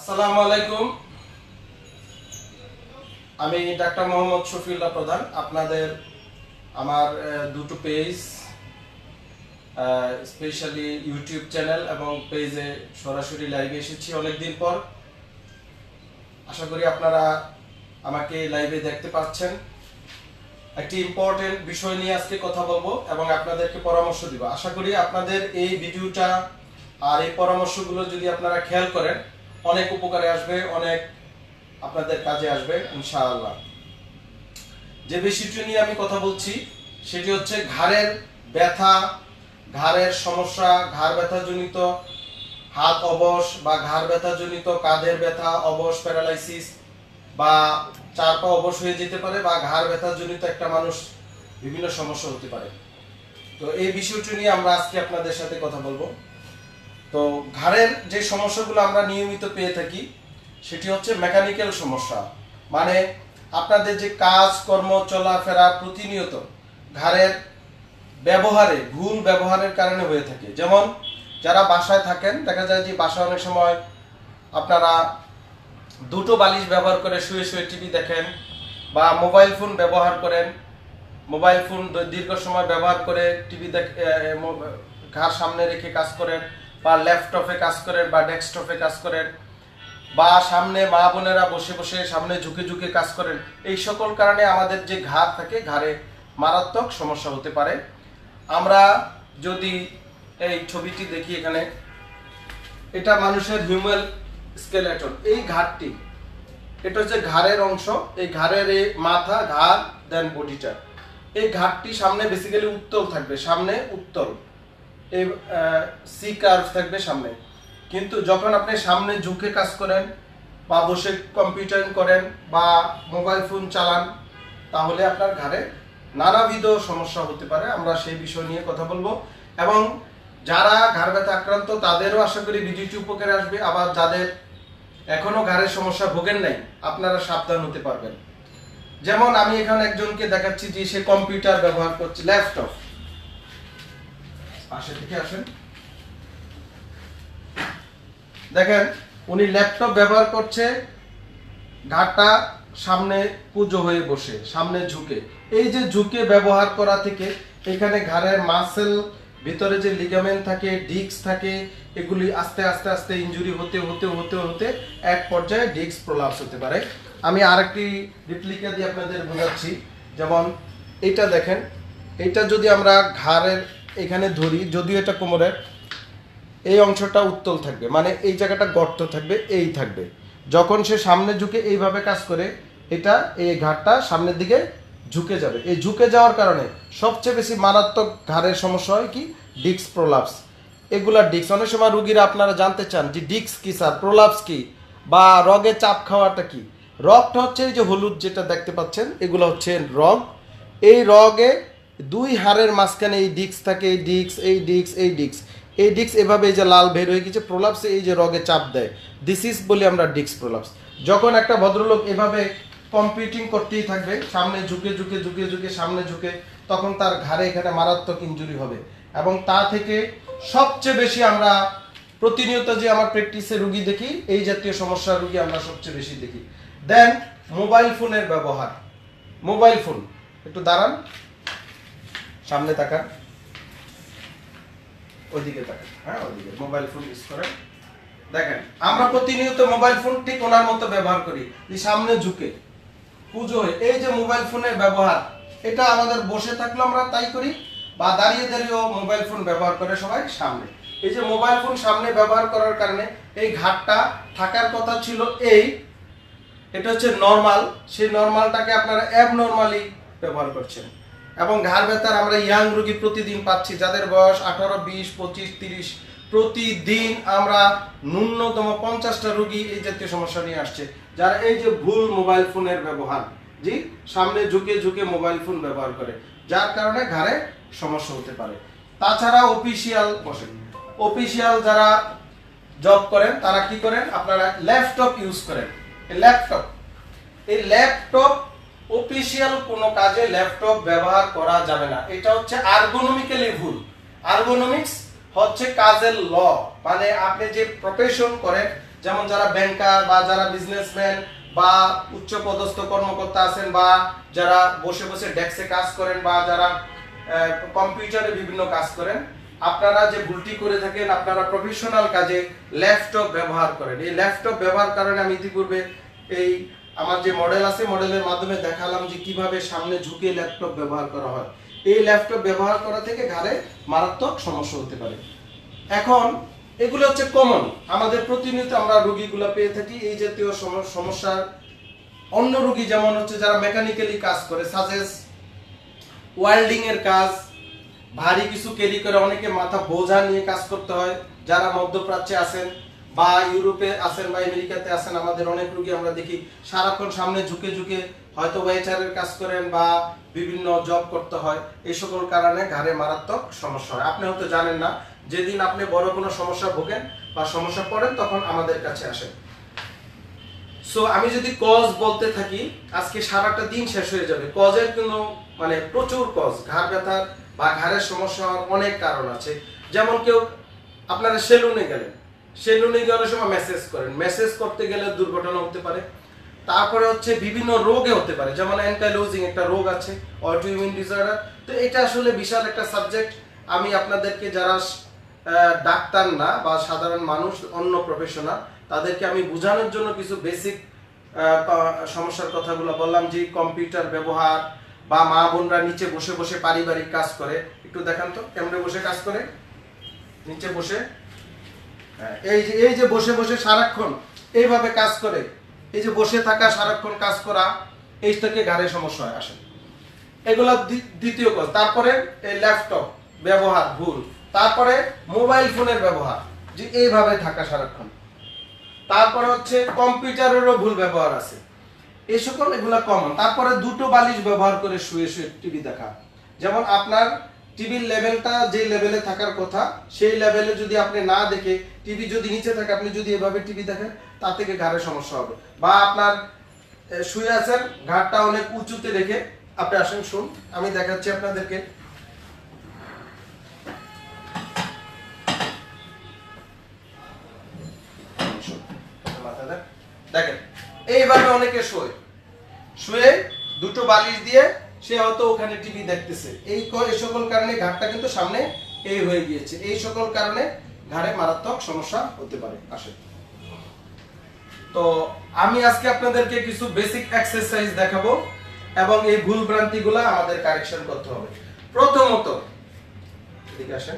আসসালামু আলাইকুম। আমি ডাক্তার মোহাম্মদ শফিউল্লাহ প্রধান। আপনাদের আমার দুটো পেজ, স্পেশালি ইউটিউব চ্যানেল এবং পেজে সরাসরি লাইভে এসেছি অনেকদিন পর। আশা করি আপনারা আমাকে লাইভে দেখতে পাচ্ছেন। একটি ইম্পর্টেন্ট বিষয় নিয়ে আজকে কথা বলবো এবং আপনাদেরকে পরামর্শ দিব। আশা করি আপনাদের এই ভিডিওটা আর এই পরামর্শগুলো যদি আপনারা খেয়াল করেন অনেক উপকারে আসবে, অনেক আপনাদের কাজে আসবে ইনশাআল্লাহ। যে বিষয়টি নিয়ে আমি কথা বলছি সেটি হচ্ছে ঘাড়ের ব্যথা, ঘাড়ের সমস্যা, ঘাড় ব্যথা জনিত হাত অবশ বা ঘাড় ব্যথা জনিত কাঁধের ব্যথা, অবশ প্যারালাইসিস বা চার পা অবশ হয়ে যেতে পারে বা ঘাড় ব্যথা জনিত একটা মানুষ বিভিন্ন সমস্যা হতে পারে। তো এই বিষয়টি নিয়ে আমরা আজকে আপনাদের সাথে কথা বলবো। তো ঘাড়ের যে সমস্যাগুলো আমরা নিয়মিত পেয়ে থাকি সেটি হচ্ছে মেকানিক্যাল সমস্যা, মানে আপনাদের যে কাজ কর্ম চলাফেরা প্রতিনিয়ত ঘাড়ের ব্যবহারে ভুল ব্যবহারের কারণে হয়ে থাকে। যেমন যারা বাসায় থাকেন, দেখা যায় যে বাসায় অনেক সময় আপনারা দুটো বালিশ ব্যবহার করে শুয়ে শুয়ে টিভি দেখেন বা মোবাইল ফোন ব্যবহার করেন, মোবাইল ফোন দীর্ঘ সময় ব্যবহার করে টিভি ঘাড় সামনে রেখে কাজ করেন বা ল্যাপটপে কাজ করেন বা ডেস্কটপে কাজ করেন বা সামনে মা বোনেরা বসে বসে সামনে ঝুঁকে ঝুঁকে কাজ করেন। এই সকল কারণে আমাদের যে ঘাড় থাকে, ঘাড়ে মারাত্মক সমস্যা হতে পারে। আমরা যদি এই ছবিটি দেখি, এখানে এটা মানুষের হিউম্যান স্কেলেটন। এই ঘাড়টি, এটা হচ্ছে ঘাড়ের অংশ। এই ঘাড়ের এই মাথা, ঘাড়, দেন বডিটা। এই ঘাড়টি সামনে বেসিক্যালি উত্তল থাকবে, সামনে উত্তল, এই সি কার্ভ থাকবে সামনে। কিন্তু যখন আপনি সামনে ঝুঁকে কাজ করেন বা বসে কম্পিউটার করেন বা মোবাইল ফোন চালান, তাহলে আপনার ঘাড়ে নানাবিধ সমস্যা হতে পারে। আমরা সেই বিষয় নিয়ে কথা বলবো এবং যারা ঘাড় ব্যথা আক্রান্ত তাদেরও আশা করি ভিডিওটি উপকারে আসবে। আবার যাদের এখনো ঘাড়ের সমস্যা ভোগেন নাই, আপনারা সাবধান হতে পারবেন। যেমন আমি এখানে একজনকে দেখাচ্ছি যে সে কম্পিউটার ব্যবহার করছে, ল্যাপটপ। পাশে থেকে আসেন, দেখেন উনি ল্যাপটপ ব্যবহার করছে, ঘাড়টা সামনে কুঁজো হয়ে বসে, সামনে ঝুঁকে। এই যে ঝুঁকে ব্যবহার করা থেকে এখানে ঘাড়ের মাসেল, ভিতরে যে লিগামেন্ট থাকে, ডিস্ক থাকে, এগুলি আস্তে আস্তে আস্তে ইনজুরি হতে হতে হতে হতে এক পর্যায়ে ডিস্ক প্রলাপস হতে পারে। আমি আরেকটি রিপ্লিকা দিয়ে আপনাদের বোঝাচ্ছি। যেমন এইটা দেখেন, এইটা যদি আমরা ঘাড়ের এখানে ধরি, যদিও এটা কোমরের এই অংশটা উত্তল থাকবে, মানে এই জায়গাটা গর্ত থাকবে, এই থাকবে। যখন সে সামনে ঝুঁকে এইভাবে কাজ করে, এটা এই ঘাড়টা সামনের দিকে ঝুঁকে যাবে। এই ঝুঁকে যাওয়ার কারণে সবচেয়ে বেশি মারাত্মক ঘাড়ের সমস্যা হয় কি, ডিস্ক প্রলাপস। এগুলা ডিস্ক, অনেক সময় রুগীরা আপনারা জানতে চান যে ডিস্ক কি স্যার, প্রলাপস কি, বা রগে চাপ খাওয়াটা কি। রগটা হচ্ছে এই যে হলুদ যেটা দেখতে পাচ্ছেন, এগুলো হচ্ছে রগ। এই রগে দুই হাড়ের মাঝখানে এই ডিস্ক থাকে, এই ডিস্ক, এই ডিস্ক, এই ডিস্ক, এই ডিস্ক এভাবে এই যে লাল বের হয়ে গেছে, প্রলাপসে এই যে রগে চাপ দেয়, দিস ইজ বলি আমরা ডিস্ক প্রলাপস। যখন একটা ভদ্রলোক এভাবে কম্পিউটিং করতেই থাকবে, সামনে ঝুঁকে ঝুঁকে ঝুঁকে ঝুঁকে সামনে ঝুঁকে, তখন তার ঘাড়ে এখানে মারাত্মক ইনজুরি হবে। এবং তা থেকে সবচেয়ে বেশি আমরা প্রতিনিয়ত যে আমার প্র্যাকটিসে রুগী দেখি, এই জাতীয় সমস্যার রুগী আমরা সবচেয়ে বেশি দেখি। দেন মোবাইল ফোনের ব্যবহার। মোবাইল ফোন, একটু দাঁড়ান, সামনে তাকান, ওইদিকে তাকান, হ্যাঁ ওইদিকে। মোবাইল ফোন ইউজ করেন, দেখেন আমরা প্রতিনিয়ত মোবাইল ফোন ঠিক ওনার মতো ব্যবহার করি, যে সামনে ঝুঁকে পুজো হয়ে। এই যে মোবাইল ফোনের ব্যবহার, এটা আমাদের বসে থাকলে আমরা তাই করি বা দাঁড়িয়ে দাঁড়িয়েও মোবাইল ফোন ব্যবহার করে সবাই সামনে। এই যে মোবাইল ফোন সামনে ব্যবহার করার কারণে এই ঘাটটা থাকার কথা ছিল এই, এটা হচ্ছে নর্মাল, সেই নর্মালটাকে আপনারা অ্যাবনর্মালি ব্যবহার করছেন। এবং ঘাড় ব্যথার আমরা ইয়াং রোগী প্রতিদিন পাচ্ছি, যাদের বয়স 18, 20, 25, 30। প্রতিদিন আমরা ন্যূনতম 50টা রোগী এই জাতীয় সমস্যা নিয়ে আসছে, যারা এই যে ভুল মোবাইল ফোনের ব্যবহার, জি সামনে ঝুঁকে ঝুঁকে মোবাইল ফোন ব্যবহার করে, যার কারণে ঘাড়ে সমস্যা হতে পারে। তাছাড়া অফিসিয়াল যারা জব করেন তারা কি করেন, আপনারা ল্যাপটপ ইউজ করেন। এই ল্যাপটপ অফিসিয়াল কোনো কাজে ল্যাপটপ ব্যবহার করা যাবে না। এটা হচ্ছে আর্গোনমিক্যালি ভুল। আর্গোনমিক্স হচ্ছে কাজের ল, মানে আপনি যে প্রফেশন করেন যেমন যারা ব্যাংকার বা যারা বিজনেসম্যান বা উচ্চ পদস্থ কর্মকর্তা আছেন বা যারা বসে বসে ডেস্কে কাজ করেন বা যারা কম্পিউটারে বিভিন্ন কাজ করেন, আপনারা যে ভুলটি করে থাকেন, আপনারা প্রফেশনাল কাজে ল্যাপটপ ব্যবহার করেন। এই ল্যাপটপ ব্যবহার কারণে আমি ইতিপূর্বে এই আমার যে মডেল আছে মডেলের মাধ্যমে দেখালাম যে কিভাবে সামনে ঝুঁকে ল্যাপটপ ব্যবহার করা হয়। এই ল্যাপটপ ব্যবহার করা থেকে ঘাড়ে মারাত্মক সমস্যা হতে পারে। এখন এগুলো হচ্ছে কমন, আমাদের প্রতিনিয়ত আমরা রোগীগুলো পেয়ে থাকি এই জাতীয় সমস্যার। অন্য রোগী যেমন হচ্ছে যারা মেকানিক্যালি কাজ করে, সাজেস ওয়েল্ডিং এর কাজ, ভারী কিছু ক্যারি করে, অনেকে মাথা বোঝা নিয়ে কাজ করতে হয়, যারা মধ্যপ্রাচ্যে আছেন বা ইউরোপে আছেন বা আমেরিকাতে আছেন, আমাদের অনেক রোগী আমরা দেখি সারাক্ষণ সামনে ঝুঁকে ঝুঁকে হয়তো ওয়েটারের কাজ করেন বা বিভিন্ন জব করতে হয়। এই সকল কারণে ঘাড়ে মারাত্মক সমস্যা হয়। আপনি হয়তো জানেন না, যেদিন আপনি বড় কোনো সমস্যা ভোগেন বা সমস্যা পড়েন তখন আমাদের কাছে আসেন। সো আমি যদি কজ বলতে থাকি আজকে সারাটা দিন শেষ হয়ে যাবে। কজের কোনো মানে প্রচুর কজ, ঘাড় ব্যথার বা ঘাড়ের সমস্যা হওয়ার অনেক কারণ আছে। যেমন কেউ আপনারা সেলুনে গেলেন, সেলুনে গিয়ে অনেক সময় মেসেজ করেন, মেসেজ করতে গেলে দুর্ঘটনা হতে পারে। তারপরে হচ্ছে বিভিন্ন রোগে হতে পারে, যেমন অ্যানকাইলোজিং একটা রোগ আছে, অটোইমিউন ডিসঅর্ডার। তো এটা আসলে বিশাল একটা সাবজেক্ট। আমি আপনাদেরকে যারা ডাক্তার না বা সাধারণ মানুষ, অন্য প্রফেশনাল, তাদেরকে আমি বোঝানোর জন্য কিছু বেসিক সমস্যার কথাগুলো বললাম। যে কম্পিউটার ব্যবহার বা মা বোনরা নিচে বসে বসে পারিবারিক কাজ করে, একটু দেখান তো কেমনে বসে কাজ করে, নিচে বসে, এই যে বসে বসে সারাক্ষণ এইভাবে কাজ করে, এই যে বসে থাকা সারাক্ষণ কাজ করা, এই থেকে ঘাড়ে সমস্যা হয় আসে। এগুলা দ্বিতীয় কাজ। তারপরে এই ল্যাপটপ ব্যবহার ভুল, তারপরে মোবাইল ফোনের ব্যবহার, যে এইভাবে থাকা সারাক্ষণ, তারপরে হচ্ছে কম্পিউটারেরও ভুল ব্যবহার আছে, এই সকল এগুলা কমন। তারপরে দুটো বালিশ ব্যবহার করে শুয়ে শুয়ে টিভি দেখা, যেমন আপনার টিভির লেভেলটা যে লেভেলে থাকার কথা সেই লেভেলে যদি আপনি না দেখে টিভি যদি নিচে থাকে, আপনি যদি এভাবে টিভি দেখেন তা থেকে ঘাড়ের সমস্যা হবে। বা আপনার শুয়ে আছেন ঘাড়টা অনেক উঁচুতে রেখে, আপনি আসেন শুন আমি দেখাচ্ছি আপনাদেরকে। দেখেন এইভাবে অনেকে শুয়ে দুটো বালিশ দিয়ে সে হয়তো ওখানে টিভি দেখতেছে। এই সকল কারণে ঘাড়টা কিন্তু সামনে এই হয়ে গিয়েছে। এই সকল কারণে ঘাড়ে মারাত্মক সমস্যা হতে পারে আসে। তো আমি আজকে আপনাদেরকে কিছু বেসিক এক্সারসাইজ দেখাবো এবং এই ভুল ভ্রান্তিগুলো আমাদের কারেকশন করতে হবে। প্রথমত এদিকে আসেন,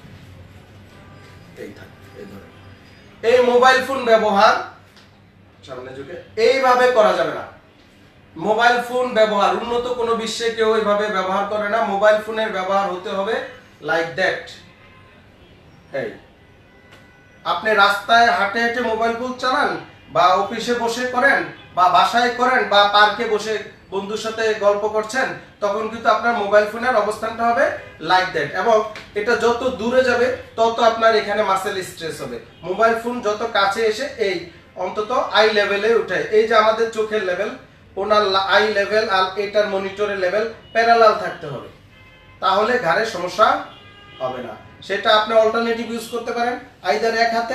এই মোবাইল ফোন ব্যবহার সামনে ঝুঁকে এইভাবে করা যাবে না। মোবাইল ফোন ব্যবহার উন্নত কোনো বিশ্বে কেউ এইভাবে ব্যবহার করে না। মোবাইল ফোনের ব্যবহার হতে হবে লাইক দ্যাট। এই আপনি রাস্তায় হাঁটে হেঁটে মোবাইল ফোন চালান বা অফিসে বসে করেন বা বাসায় করেন বা পার্কে বসে বন্ধুর সাথে গল্প করছেন, তখন কিন্তু আপনার মোবাইল ফোনের অবস্থানটা হবে লাইক দ্যাট। এবং এটা যত দূরে যাবে তত আপনার এখানে মাসেল স্ট্রেস হবে। মোবাইল ফোন যত কাছে এসে এই অন্তত আই লেভেলে উঠে, এই যে আমাদের চোখের লেভেল, ওনার আই লেভেল আর এটার মনিটরের লেভেল প্যারালাল থাকতে হবে, তাহলে ঘাড়ের সমস্যা হবে না। সেটা আপনি অল্টারনেটিভ ইউজ করতে পারেন, আইদার এক হাতে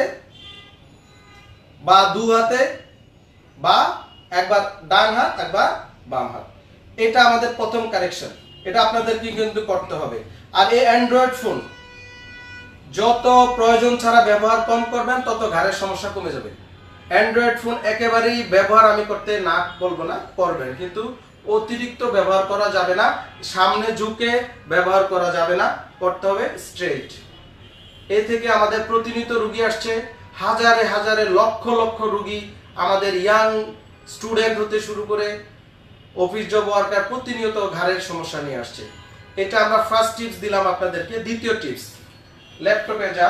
বা দু হাতে বা একবার ডান হাত একবার বাম হাত। এটা আমাদের প্রথম কারেকশন, এটা আপনাদেরকে কিন্তু করতে হবে। আর এই অ্যান্ড্রয়েড ফোন যত প্রয়োজন ছাড়া ব্যবহার কম করবেন তত ঘাড়ের সমস্যা কমে যাবে। অ্যান্ড্রয়েড ফোন একেবারেই ব্যবহার আমি করতে না বলবো না, করবেন, কিন্তু অতিরিক্ত ব্যবহার করা যাবে না, সামনে ঝুঁকে ব্যবহার করা যাবে না, করতে হবে স্ট্রেট। এ থেকে আমাদের প্রতিনিয়ত রোগী আসছে, হাজারে হাজারে লক্ষ লক্ষ রোগী, আমাদের ইয়াং স্টুডেন্ট হতে শুরু করে অফিস জব ওয়ার্কার প্রতিনিয়ত ঘাড়ের সমস্যা নিয়ে আসছে। এটা আমরা ফার্স্ট টিপস দিলাম আপনাদেরকে। দ্বিতীয় টিপস, ল্যাপটপে যান,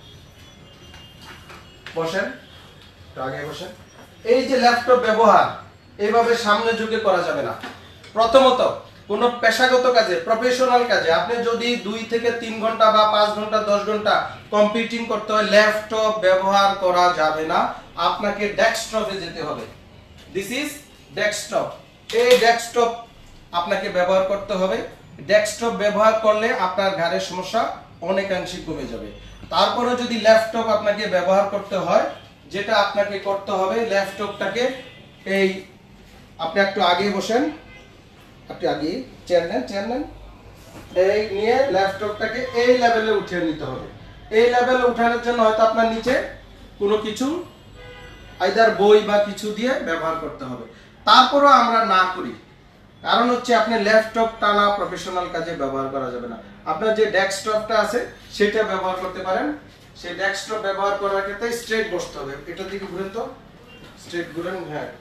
বসেন, আগে বসেন। এই যে ল্যাপটপ ব্যবহার এইভাবে সামনে ঝুঁকে করা যাবে না। প্রথমত কোনো পেশাগত কাজে, প্রফেশনাল কাজে আপনি যদি 2 থেকে 3 ঘন্টা বা 5 ঘন্টা 10 ঘন্টা কম্পিউটিং করতে হয়, ল্যাপটপ ব্যবহার করা যাবে না, আপনাকে ডেস্কটপে যেতে হবে। This is desktop. এই ডেস্কটপ আপনাকে ব্যবহার করতে হবে। ডেস্কটপ ব্যবহার করলে আপনার ঘাড়ের সমস্যা অনেকাংশে কমে যাবে। তারপরে যদি ল্যাপটপ আপনাকে ব্যবহার করতে হয়, যেটা আপনাকে করতে হবে, ল্যাপটপটাকে এই আপনি একটু আগে বসেন, একটু আগে চেয়ার নেন, এই নিয়ে ল্যাপটপটাকে এই লেভেলে উঠিয়ে নিতে হবে। এই লেভেলে উঠানোর জন্য হয়তো আপনার নিচে কোনো কিছু আইদার বই বা কিছু দিয়ে ব্যবহার করতে হবে। তারপরও আমরা না করি, কারণ হচ্ছে আপনি ল্যাপটপ টানা প্রফেশনাল কাজে ব্যবহার করা যাবে না। আপনার যে ডেস্কটপটা আছে সেটা ব্যবহার করতে পারেন। সেই ডেস্কটপ ব্যবহার করার ক্ষেত্রে স্ট্রেট বসতে হবে। এটা দিকে ঘুরেন তো, স্ট্রেট ঘুরেন, হ্যাঁ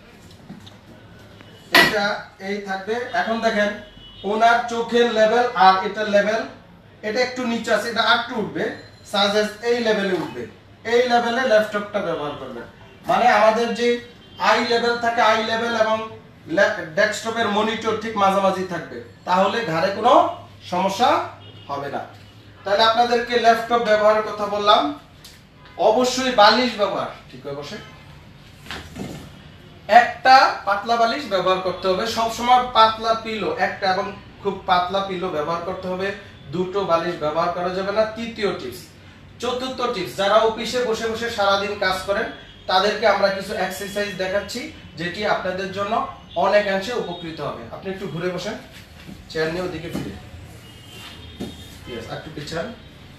এটা এই থাকবে। এখন দেখেন ওনার চোখের লেভেল আর এটা লেভেল, এটা একটু নিচে আছে, এটা একটু উঠবে, সাজেস এই লেভেলে উঠবে। এই লেভেলে ল্যাপটপটা ব্যবহার করবেন, মানে আমাদের যে আই লেভেল থাকে, আই লেভেল এবং ডেস্কটপের মনিটর ঠিক মাঝামাঝি থাকবে, তাহলে ঘাড়ে কোনো সমস্যা হবে না। তাহলে আপনাদেরকে ল্যাপটপ ব্যবহারের কথা বললাম। অবশ্যই বালিশ ব্যবহার ঠিক হয়ে বসে, একটা পাতলা বালিশ ব্যবহার করতে হবে সব সময়। পাতলা পিলো একটা এবং খুব পাতলা পিলো ব্যবহার করতে হবে। দুটো বালিশ ব্যবহার করা যাবে না। তৃতীয় টিপস। চতুর্থ টিপস, যারা অফিসে বসে বসে সারাদিন কাজ করেন তাদেরকে আমরা কিছু এক্সারসাইজ দেখাচ্ছি, যেটি আপনাদের জন্য অনেকাংশে উপকৃত হবে। আপনি একটু ঘুরে বসেন, চেয়ার নিয়ে ওদিকে ফিরে, একটু পিছান।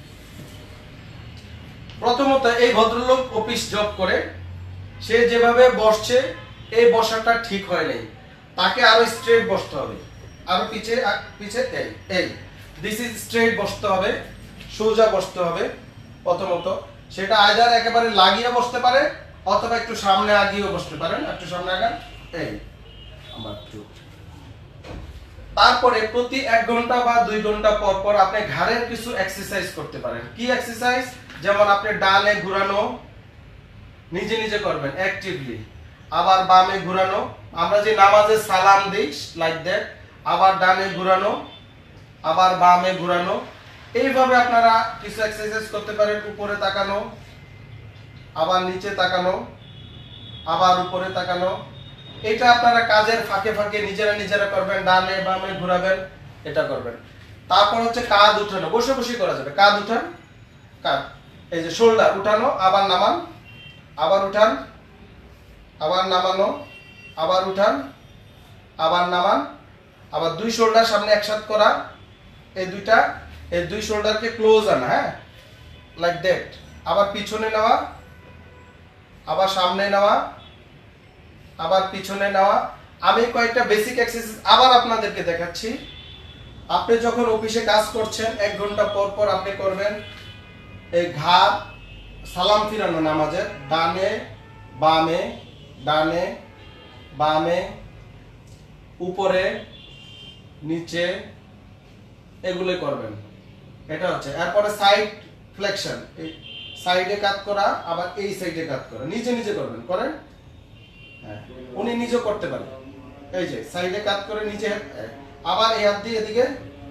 প্রথমত এই ভদ্রলোক অফিস জব করে, সে যেভাবে বসছে এই বসাটা ঠিক হয় নাই, তাকে আরো স্ট্রেট বসতে হবে, আরো পিছে পিছে এই এই দিস ইজ স্ট্রেট বসতে হবে, সোজা বসতে হবে। প্রথমত সেটা আইদার একেবারে লাগিয়ে বসতে পারে অথবা একটু সামনে আগিয়েও বসতে পারেন, একটু সামনে আগান, এই আমার একটু। তারপরে প্রতি 1 ঘন্টা বা 2 ঘন্টা পর পর আপনি ঘাড়ের কিছু এক্সারসাইজ করতে পারেন। কি এক্সারসাইজ? যেমন আপনি ডানে ঘোরানো নিজে নিজে করবেন অ্যাক্টিভলি, আবার বামে ঘোরানো, আমরা যে নামাজে সালাম দেই লাইক দ্যাট, আবার ডানে ঘোরানো, আবার বামে ঘোরানো। এইভাবে আপনারা কিছু এক্সারসাইজ করতে পারেন। উপরে তাকানো, আবার নিচে তাকানো, আবার উপরে তাকানো। এটা আপনারা কাজের ফাঁকে ফাঁকে নিজেরা নিজেরা করবেন, ডানে বামে ঘোরাবেন, এটা করবেন। তারপর হচ্ছে কাঁধ উঠানো, বসে বসে করা যাবে। কাঁধ উঠান, কাঁধ এই যে শোল্ডার উঠানো, আবার নামান, আবার উঠান, আবার নামানো, আবার উঠান, আবার নামান, আবার 2 শোল্ডার সামনে একসাথে করা, এই দুইটা, এই 2 শোল্ডারকে ক্লোজ আনা, হ্যাঁ লাইক দ্যাট। আবার পিছনে নেওয়া, আবার সামনে নেওয়া, আবার পিছনে নেওয়া। আমি কয়েকটা বেসিক এক্সারসাইজ আবার আপনাদেরকে দেখাচ্ছি। আপনি যখন অফিসে কাজ করছেন 1 ঘন্টা পর পর আপনি করবেন এই ঘাড় সালাম ফিরানো নামাজের, ডানে বামে, ডানে বামে, উপরে নিচে, এগুলো করবেন। এটা হচ্ছে। এরপরে সাইড ফ্লেকশন, এই সাইডে কাত করা, আবার এই সাইডে কাত করা, নিজে নিজে করবেন, করেন, হ্যাঁ উনি নিজে করতে পারেন। এই যে সাইডে কাত করে নিচে, আবার এই হাত দিয়ে এদিকে।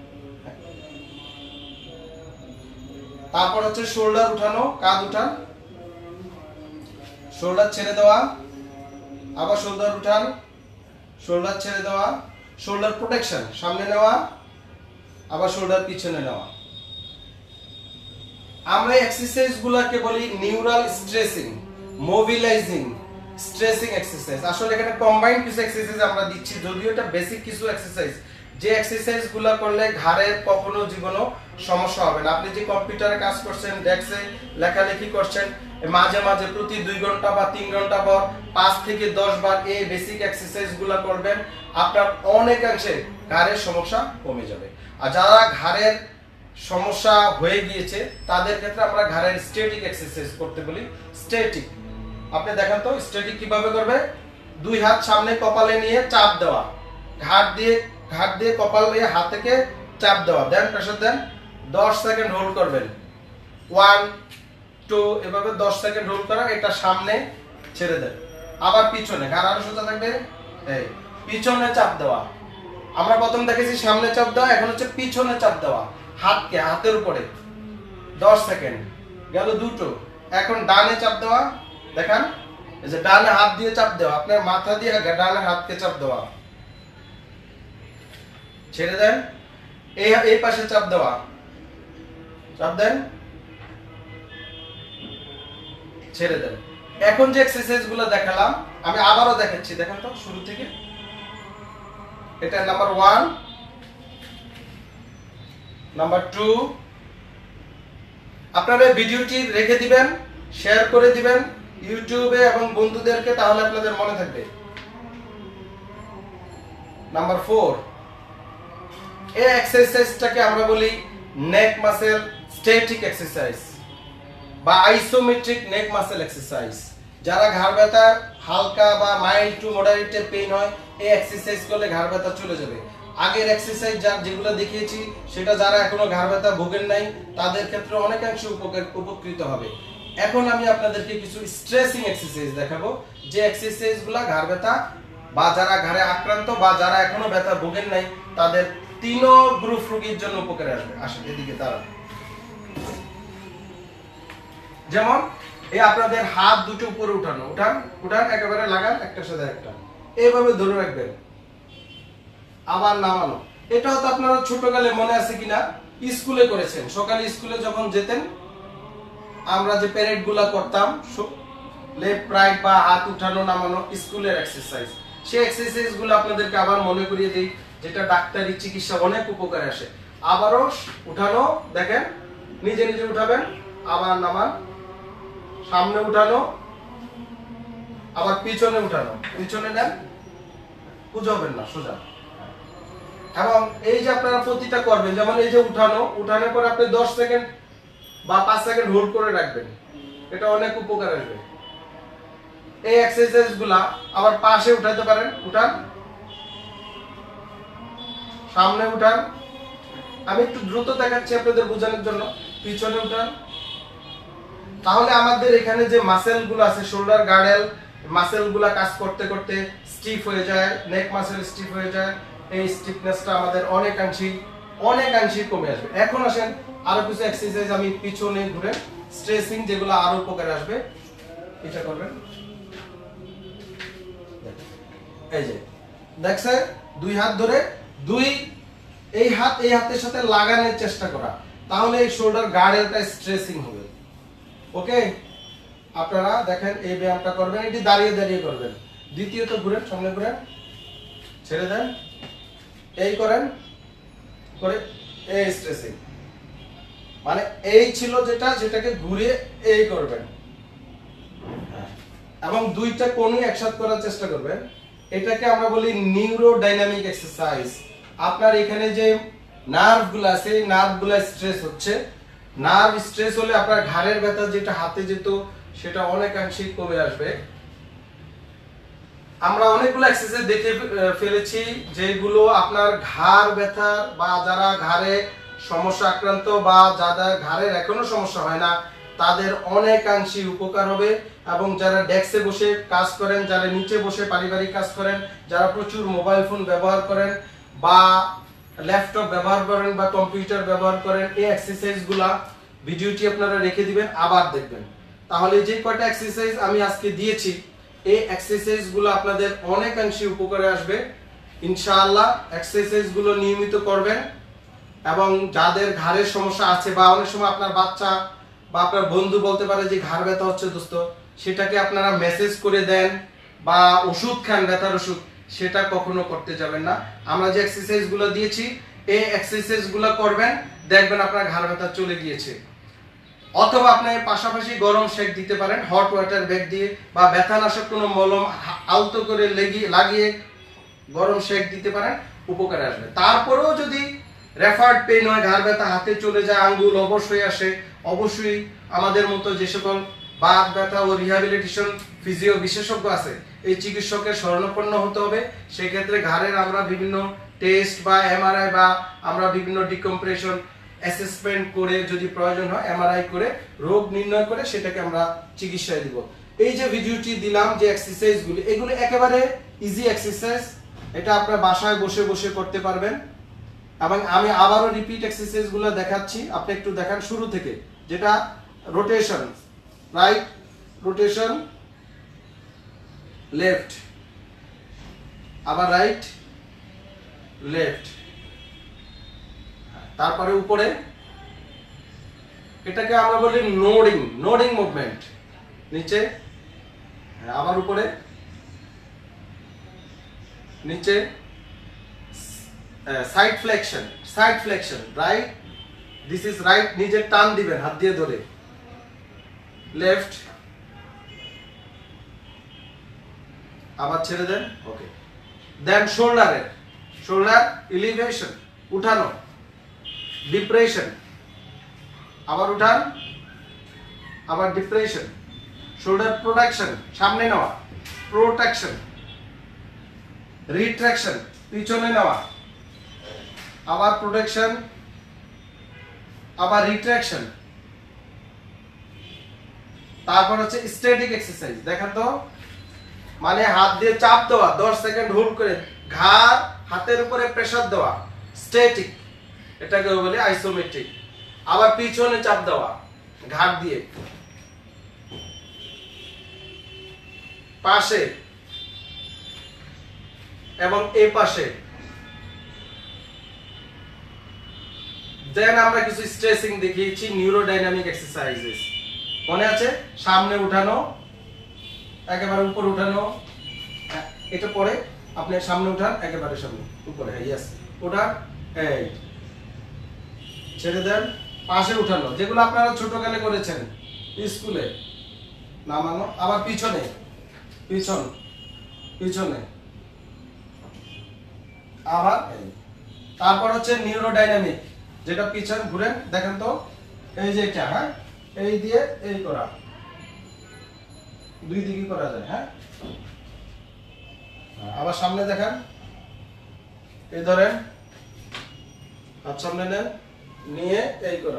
তারপর হচ্ছে শোল্ডার উঠানো, কাঁধ উঠান, শোল্ডার ছেড়ে দেওয়া, আবার শোল্ডার উঠান, শোল্ডার ছেড়ে দেওয়া, শোল্ডার প্রোটেকশন, সামনে নেওয়া, আবার শোল্ডার পিছনে নেওয়া। আমরা এক্সারসাইজ গুলাকে বলি neural stressing, mobilizing, stressing exercise. আসলে এখানে কম্বাইন্ড কিছু এক্সারসাইজ আমরা দিচ্ছি, যদিও এটা বেসিক কিছু এক্সারসাইজ, যে এক্সারসাইজ গুলা করলে ঘাড়ের কখনো জীবনও সমস্যা হবে না। আপনি যে কম্পিউটারে কাজ করছেন, ডেস্কে লেখালেখি করছেন, মাঝে মাঝে প্রতি 2 ঘন্টা বা 3 ঘন্টা পর 5 থেকে 10 বার এই বেসিক এক্সারসাইজ গুলা করবেন, আপনার অনেকাংশে ঘাড়ের সমস্যা কমে যাবে। আর যারা ঘাড়ের সমস্যা হয়ে গিয়েছে তাদের ক্ষেত্রে আমরা ঘাড়ের স্ট্যাটিক এক্সারসাইজ করতে বলি। স্ট্যাটিক আপনি দেখেন তো স্ট্যাটিক কিভাবে করবে? 2 হাত সামনে কপালে নিয়ে চাপ দেওয়া, ঘাড় দিয়ে কপাল দিয়ে হাত থেকে চাপ দেওয়া, দেন প্রেসার দেন, 10 সেকেন্ড হোল্ড করবেন, 1 2 এভাবে 10 সেকেন্ড হোল্ড করা, এটা সামনে ছেড়ে দেন, আবার পিছনে, ঘাড় আরো সোজা থাকবে, এই পিছনে চাপ দেওয়া। আমরা প্রথম দেখেছি সামনে চাপ দেওয়া, এখন হচ্ছে পিছনে চাপ দেওয়া, হাতকে হাতের উপরে, 10 সেকেন্ড গেল দুটো। এখন ডানে চাপ দেওয়া, দেখেন এই যে ডানে হাত দিয়ে চাপ দেওয়া, আপনার মাথা দিয়ে ডানে হাতকে চাপ দেওয়া, ছেড়ে দেন, এই পাশে চাপ দেওয়া, চাপ দেন, ছেড়ে দেন। এখন যে এক্সারসাইজ গুলো দেখালাম আমি আবারও দেখাচ্ছি, দেখেন তো শুরু থেকে। এটা নাম্বার 1, নাম্বার 2। আপনারা ভিডিওটি রেখে দিবেন, শেয়ার করে দিবেন ইউটিউবে এবং বন্ধুদেরকে, তাহলে আপনাদের মনে থাকবে। নাম্বার 4, এই এক্সারসাইজটাকে আমরা বলি নেক মাসেল স্ট্যাটিক এক্সারসাইজ বা আইসোমেট্রিক নেক মাসেল এক্সারসাইজ। যারা ঘাড় ব্যথা হালকা বা মাইল্ড টু মডারেট পেইন হয়, এই এক্সারসাইজ করলে ঘাড় ব্যথা চলে যাবে। আগের এক্সারসাইজ যেগুলো দেখিয়েছি সেটা যারা এখনো ঘাড় ব্যথা ভোগেন নাই তাদের ক্ষেত্রে অনেকাংশে উপকৃত হবে। এখন আমি আপনাদেরকে কিছু স্ট্রেসিং এক্সারসাইজ দেখাবো, যে এক্সারসাইজগুলো ঘাড় ব্যথা বা যারা ঘাড়ে আক্রান্ত বা যারা এখনো ব্যথা ভোগেন নাই তাদের তিনও গ্রুপ রোগীর জন্য উপকারে আসবে। আসেন এদিকে দাঁড়ান। যেমন এই আপনাদের হাত দুটো উপরে উঠানো, উঠান একেবারে লাগান একটার সাথে একটা, এইভাবে ধরে রাখবেন, আবার নামানো। এটা হয়তো আপনারা ছোটকালে মনে আছে কিনা স্কুলে করেছেন। সকালে স্কুলে যখন যেতেন আমরা যে প্যারেড গুলা করতাম, লেফট রাইট বা হাত উঠানো নামানো, স্কুলের এক্সারসাইজ। সেই এক্সারসাইজ গুলো আপনাদেরকে আবার মনে করিয়ে দিই, যেটা ডাক্তারি চিকিৎসা অনেক উপকারে আসে। আবারও উঠানো, দেখেন নিজে নিজে উঠাবেন, আবার নামান, সামনে উঠানো, আবার পিছনে উঠানো, পিছনে নেন, বুঝাবেন না সোজা। এবং এই যে আপনারা প্রতিটা করবেন, যেমন এই যে উঠানোর পর আপনি 10 সেকেন্ড বা 5 সেকেন্ড হোল্ড করে রাখবেন, এটা অনেক উপকার আসবে। এই এক্সারসাইজ গুলা আবার পাশে উঠাতে পারেন, উঠান, সামনে উঠান, আমি একটু দ্রুত দেখাচ্ছি আপনাদের বোঝানোর জন্য, পিছনে উঠান। তাহলে আমাদের এখানে যে মাসেল গুলো আছে, শোল্ডার গার্ডেল মাসেল গুলা কাজ করতে করতে স্টিফ হয়ে যায়, নেক মাসেল স্টিফ হয়ে যায়, এই স্টিফনেসটা আমাদের অনেকাংশে কমে আসবে। এখন আসেন আরো কিছু এক্সারসাইজ আমি পিছনে ঘুরে স্ট্রেচিং, যেগুলো আরো উপকারে আসবে। এটা করবেন, এই যে দেখছেন, দুই হাত ধরে এই হাতের সাথে লাগানোর চেষ্টা করা, তাহলে এই শোল্ডার গার্ডেলটা স্ট্রেচিং হবে। ওকে, আপনারা দেখেন এই ব্যায়ামটা করবেন, এটি দাঁড়িয়ে দাঁড়িয়ে করবেন। দ্বিতীয়ত ঘুরেন, সামনে ঘুরেন, ছেড়ে দেন, এই করেন, করে এই স্ট্রেচিং, মানে এই ছিল যেটাকে ঘুরিয়ে এই করবেন, এবং দুইটা কোণই একসাথে করার চেষ্টা করবেন। এটাকে আমরা বলি নিউরোডাইনামিক এক্সারসাইজ। আপনার এখানে যে নার্ভগুলো আছে, নার্ভগুলো স্ট্রেস হচ্ছে, নার্ভ স্ট্রেস হলে আপনার ঘাড়ের ব্যথা যেটা হাতে যেত সেটা অনেকাংশে কমে আসবে। আমরা অনেকগুলো এক্সারসাইজ দেখে ফেলেছি যেগুলো আপনার ঘাড় ব্যথা বা যারা ঘাড়ে সমস্যা আক্রান্ত বা যাদের ঘাড়ের এখনো সমস্যা হয় না তাদের অনেকাংশে উপকার হবে। এবং যারা ডেস্কে বসে কাজ করেন, যারা নিচে বসে পারিবারিক কাজ করেন, যারা প্রচুর মোবাইল ফোন ব্যবহার করেন বা ল্যাপটপ ব্যবহার করেন বা কম্পিউটার ব্যবহার করেন, এই এক্সারসাইজগুলা ভিডিওটি আপনারা রেখে দিবেন, আবার দেখবেন। তাহলে যে কয়টা এক্সারসাইজ আমি আজকে দিয়েছি এই এক্সারসাইজগুলো আপনাদের অনেকাংশে উপকারে আসবে ইনশাআল্লাহ। এক্সারসাইজগুলো নিয়মিত করবেন, এবং যাদের ঘাড়ের সমস্যা আছে বা অনেক সময় আপনার বাচ্চা বা আপনার বন্ধু বলতে পারে যে ঘাড় ব্যথা হচ্ছে দোস্ত, সেটাকে আপনারা মেসেজ করে দেন বা ওষুধ খান, ব্যথার ওষুধ, সেটা কখনো করতে যাবেন না। আমরা যে এক্সারসাইজগুলো দিয়েছি এই এক্সারসাইজগুলো করবেন, দেখবেন আপনার ঘাড় ব্যথা চলে গিয়েছে। অথবা আপনি পাশাপাশি গরম শেক দিতে পারেন হট ওয়াটার ব্যাগ দিয়ে, বা ব্যথানাশক কোনো মলম আলতো করে লাগিয়ে গরম শেক দিতে পারেন, উপকারে আসবে। তারপরেও যদি রেফার্ড পেইন হয়, ঘাড় ব্যথা হাতে চলে যায়, আঙ্গুল অবশ হয়ে আসে, অবশ্যই আমাদের মতো যে সকল বাত ব্যথা ও রিহ্যাবিলিটেশন ফিজিও বিশেষজ্ঞ আছে এই চিকিৎসকের শরণাপন্ন হতে হবে। সেক্ষেত্রে ঘাড়ের আমরা বিভিন্ন টেস্ট বা এমআরআই বা আমরা বিভিন্ন ডিকম্প্রেশন অ্যাসেসমেন্ট করে যদি প্রয়োজন হয় এমআরআই করে রোগ নির্ণয় করে সেটাকে আমরা চিকিৎসায় দিব। এই যে ভিডিওটি দিলাম যে এক্সারসাইজগুলি, এগুলো একেবারে ইজি এক্সারসাইজ, এটা আপনারা বাসায় বসে বসে করতে পারবেন। এবং আমি আবারও রিপিট এক্সারসাইজগুলো দেখাচ্ছি, আপনি একটু দেখান শুরু থেকে, যেটা রোটেশন, রাইট রোটেশন, লেফট, আবার রাইট লেফট, তারপরে উপরে, এটাকে আমরা বলি নোডিং মুভমেন্ট, নিচে আবার উপরে, নিচে, side flexion, right, this is right, নিজে টান দিবেন হাত দিয়ে ধরে, লেফট, আবার ছেড়ে দেন, ওকে। দেন শোল্ডার এলিভেশন, উঠানো, ডিপ্রেশন, আবার উঠান, আবার ডিপ্রেশন, শোল্ডার প্রোটেকশন, সামনে নেওয়া, প্রোটেকশন, রিট্রাকশন, পিছনে নেওয়া, আবার প্রোটেকশন, আবার রিট্রাকশন। তারপর হচ্ছে স্ট্যাটিক এক্সারসাইজ, দেখেন তো, মানে হাত দিয়ে চাপ দেওয়া, 10 সেকেন্ড হোল্ড করে ঘাড় হাতের উপরে প্রেসার দেওয়া, স্ট্যাটিক, এটাকে বলে আইসোমেট্রিক। আবার পিছনে চাপ দেওয়া ঘাড় দিয়ে, পাশে এবং এই পাশে। দেন আমরা কিছু স্ট্রেচিং দেখিয়েছি, নিউরোডাইনামিক এক্সারসাইজেস মনে আছে? সামনে উঠানো, একেবারে উপরে উঠানো, এটা পরে আপনি সামনে উঠান, একেবারে সামনে উপরে, ইয়েস, উঠান, এই ছেড়ে দেন, পাশে উঠানো, যেগুলো আপনারা ছোটকালে করেছেন স্কুলে, নামানো, আবার পিছনে, পিছনে, আবার। তারপর হচ্ছে নিউরোডাইনামিক, যেটা পিছন ঘুরেন, দেখেন তো, এই যে এটা, হ্যাঁ, এই দিয়ে এই করা, দুই দিকে করা যায়, হ্যাঁ। আবার সামনে দেখেন, এই ধরেন, হাত সামনে নেন, নিয়ে এই করা,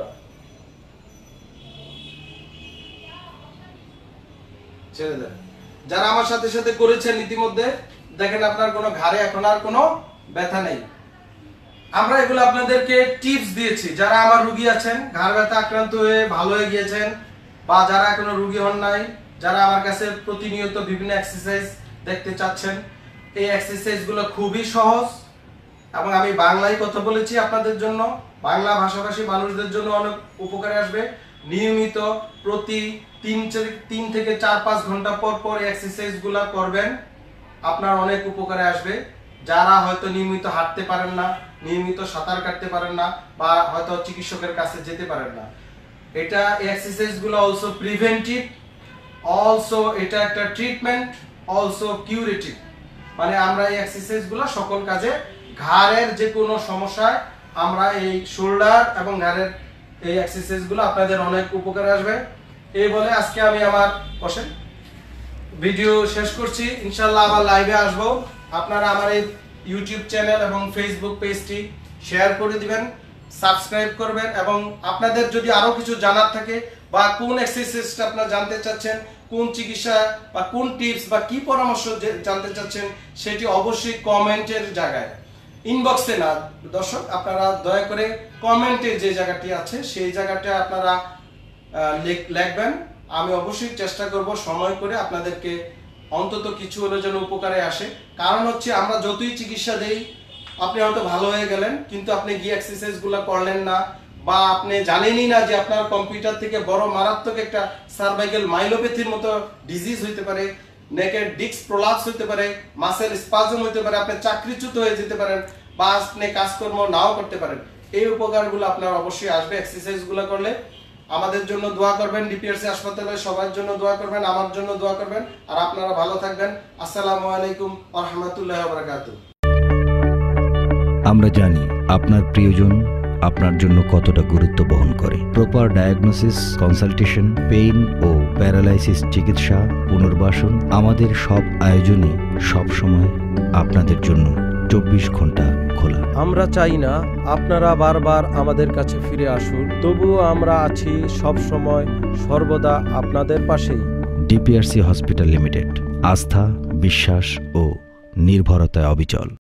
ছেড়ে দেন। যারা আমার সাথে সাথে করেছেন ইতিমধ্যে, দেখেন আপনার কোনো ঘাড়ে এখন আর কোনো ব্যথা নেই। আমরা এগুলো আপনাদেরকে টিপস দিয়েছি, যারা আমার রোগী আছেন, ঘাড় ব্যথা আক্রান্ত হয়ে ভালো হয়ে গিয়েছেন, বা যারা এখনো রোগী হন নাই, যারা আমার কাছে প্রতিনিয়ত বিভিন্ন এক্সারসাইজ দেখতে চাচ্ছেন, এই এক্সারসাইজ গুলো খুবই সহজ, এবং আমি বাংলায় কথা বলেছি আপনাদের জন্য, বাংলা ভাষাভাষী মানুষদের জন্য অনেক উপকারে আসবে। নিয়মিত প্রতি 3 থেকে 4-5 ঘন্টা পর পর এই এক্সারসাইজ গুলা করবেন, আপনার অনেক উপকারে আসবে। যারা হয়তো নিয়মিত হাঁটতে পারেন না, নিয়মিত সাঁতার কাটতে পারেন না, বা হয়তো চিকিৎসকের কাছে যেতে পারেন না, এটা এক্সারসাইজ গুলো অলসো প্রিভেন্টিভ, অলসো এটা একটা ট্রিটমেন্ট, অলসো কিউরেটিভ। মানে আমরা এই এক্সারসাইজ গুলো সকল কাজে, ঘাড়ের যে কোনো সমস্যায় আমরা এই শোল্ডার এবং ঘাড়ের এই এক্সারসাইজ গুলো আপনাদের অনেক উপকারে আসবে। এই বলে আজকে আমি আমার ভিডিও শেষ করছি। ইনশাআল্লাহ আবার লাইভে আসবো। আপনারা আমার এই ইউটিউব চ্যানেল এবং ফেসবুক পেজটি শেয়ার করে দিবেন, সাবস্ক্রাইব করবেন, এবং আপনাদের যদি আরো কিছু জানার থাকে, বা কোন এক্সারসাইজটা আপনারা জানতে চাচ্ছেন, কোন চিকিৎসা বা কোন টিপস বা কি পরামর্শ জানতে চাচ্ছেন, সেটি অবশ্যই কমেন্টের জায়গায়, ইনবক্সে না দর্শক, আপনারা দয়া করে কমেন্টের যে জায়গাটি আছে সেই জায়গাটা আপনারা লিখবেন। আমি অবশ্যই চেষ্টা করব সময় করে আপনাদেরকে অন্তত কিছু হলে যেন উপকারে আসে। কারণ হচ্ছে আমরা যতই চিকিৎসা দেই, আপনি হয়তো ভালো হয়ে গেলেন, কিন্তু আপনি গিয়ে এক্সারসাইজ গুলো করলেন না, বা আপনি জানেনই না যে আপনার কম্পিউটার থেকে বড় মারাত্মক একটা সার্ভাইকাল মাইলোপ্যাথির মতো ডিজিজ হইতে পারে, নেকের ডিস্ক প্রলাপস হইতে পারে, মাসেল স্পাজম হইতে পারে, আপনি চাকরিচ্যুত হয়ে যেতে পারেন, বা আপনি কাজকর্ম নাও করতে পারেন। এই উপকারগুলো আপনার অবশ্যই আসবে এক্সারসাইজ গুলো করলে। আমাদের জন্য দোয়া করবেন, ডিপিআরসি হাসপাতালে সবার জন্য দোয়া করবেন, আমার জন্য দোয়া করবেন, আর আপনারা ভালো থাকবেন। আসসালামু আলাইকুম ওয়া রাহমাতুল্লাহি ওয়া বারাকাতুহু। আমরা জানি আপনার প্রিয়জন আপনার জন্য কতটা গুরুত্ব বহন করে। প্রপার ডায়াগনোসিস, কনসালটেশন, পেইন ও প্যারালাইসিস চিকিৎসা, পুনর্বাসন, আমাদের সব আয়োজনে সব সময় আপনাদের জন্য 24 ঘন্টা খোলা। আমরা চাই না আপনারা বারবার আমাদের কাছে ফিরে আসুন, তবুও আমরা আছি সব সময় সর্বদা আপনাদের পাশেই। ডিপিআরসি হসপিটাল লিমিটেড, আস্থা, বিশ্বাস ও নির্ভরতায় অবিচল।